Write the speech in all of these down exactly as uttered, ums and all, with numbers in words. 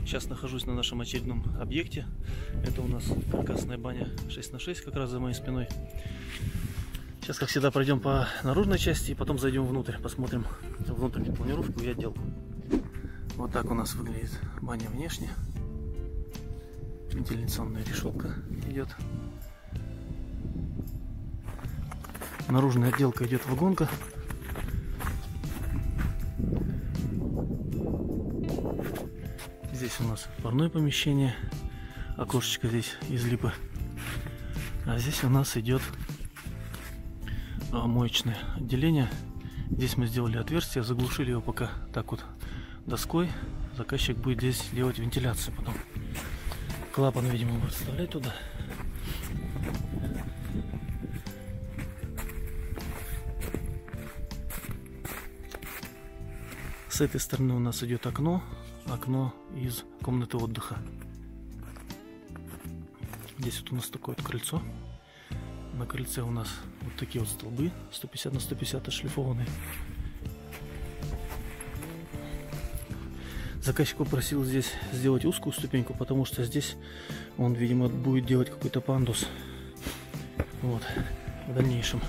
Сейчас нахожусь на нашем очередном объекте. Это у нас каркасная баня шесть на шесть, как раз за моей спиной. Сейчас, как всегда, пройдем по наружной части и потом зайдем внутрь, посмотрим внутреннюю планировку и отделку. Вот так у нас выглядит баня внешне. Вентиляционная решетка идет. Наружная отделка идет вагонка. Здесь у нас парное помещение. Окошечко здесь из липы. А здесь у нас идет моечное отделение. Здесь мы сделали отверстие, заглушили его пока так вот доской. Заказчик будет здесь делать вентиляцию потом. Клапан, видимо, будет вставлять туда. С этой стороны у нас идет окно. Окно из комнаты отдыха. Здесь вот у нас такое вот крыльцо. На крыльце у нас вот такие вот столбы сто пятьдесят на сто пятьдесят отшлифованные. Заказчик попросил здесь сделать узкую ступеньку, потому что здесь он, видимо, будет делать какой-то пандус. Вот, в дальнейшем.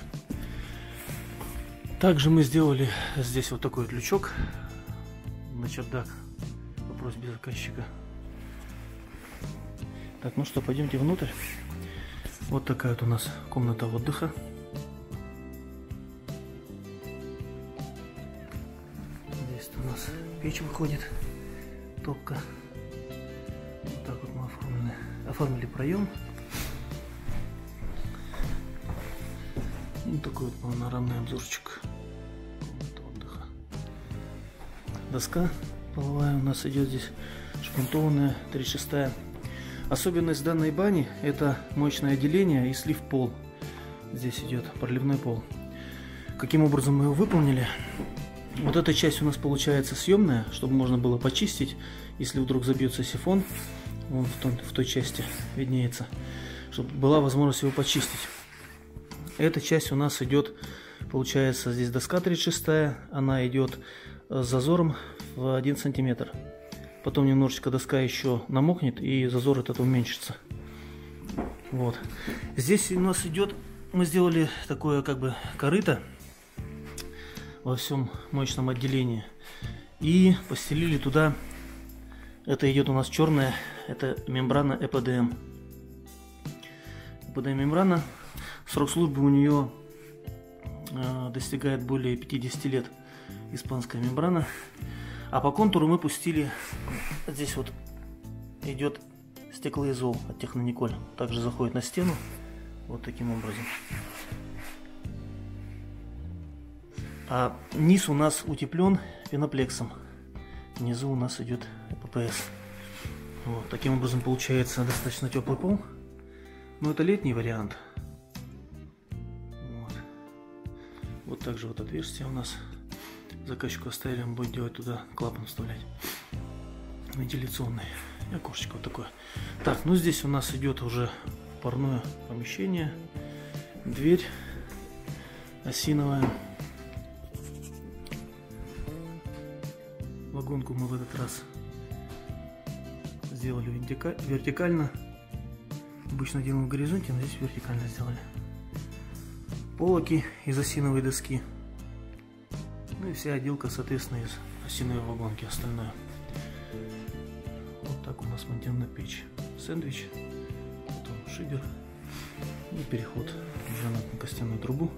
Также мы сделали здесь вот такой вот лючок на чердак по просьбе заказчика. Так, ну что, пойдемте внутрь. Вот такая вот у нас комната отдыха. Здесь у нас печь выходит, топка. Вот так вот мы оформили, оформили проем. Вот такой вот панорамный обзорчик комнаты отдыха. Доска половая у нас идет здесь шпунтованная, тридцать шестая. Особенность данной бани — это моечное отделение и слив пол. Здесь идет проливной пол. Каким образом мы его выполнили? Вот эта часть у нас получается съемная, чтобы можно было почистить, если вдруг забьется сифон. Вон в, том, в той части виднеется, чтобы была возможность его почистить. Эта часть у нас идет, получается, здесь доска тридцать шестая, она идет с зазором в один сантиметр. Потом немножечко доска еще намокнет, и зазор этот уменьшится. Вот. Здесь у нас идет, мы сделали такое как бы корыто во всем моечном отделении. И постелили туда, это идет у нас черная, это мембрана и пэ дэ эм. и пэ дэ эм мембрана, срок службы у нее э, достигает более пятидесяти лет. Испанская мембрана. А по контуру мы пустили, здесь вот идет стеклоизол от Технониколь. Также заходит на стену вот таким образом. А низ у нас утеплен пеноплексом. Внизу у нас идет пэ пэ эс. Вот, таким образом получается достаточно теплый пол. Но это летний вариант. Вот, вот также вот отверстие у нас. Заказчику оставили, он будет делать туда клапан вставлять. Вентиляционный. И окошечко вот такое. Так, ну здесь у нас идет уже парное помещение. Дверь осиновая. Вагонку мы в этот раз сделали вертикально. Обычно делаем в горизонте, но здесь вертикально сделали. Полоки из осиновой доски. Ну и вся отделка, соответственно, из осиновой вагонки, остальное. Вот так у нас монтирована печь. Сэндвич, потом шибер и переход уже на костяную трубу.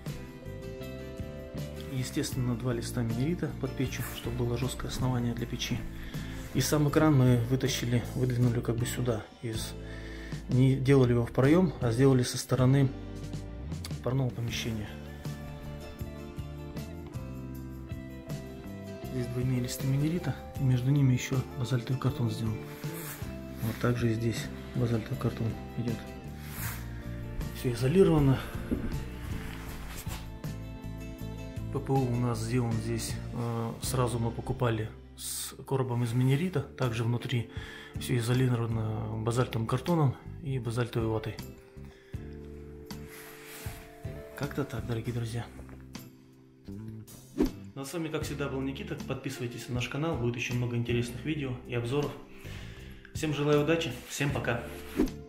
Естественно, два листа минерита под печью, чтобы было жесткое основание для печи. И сам экран мы вытащили, выдвинули как бы сюда. Из... Не делали его в проем, а сделали со стороны парного помещения. Здесь двойные листы минерита, и между ними еще базальтовый картон сделан. Вот также и здесь базальтовый картон идет. Все изолировано. пэ пэ у у нас сделан здесь. Сразу мы покупали с коробом из минерита. Также внутри все изолировано базальтовым картоном и базальтовой ватой. Как-то так, дорогие друзья. Ну а с вами, как всегда, был Никита. Подписывайтесь на наш канал, будет еще много интересных видео и обзоров. Всем желаю удачи, всем пока.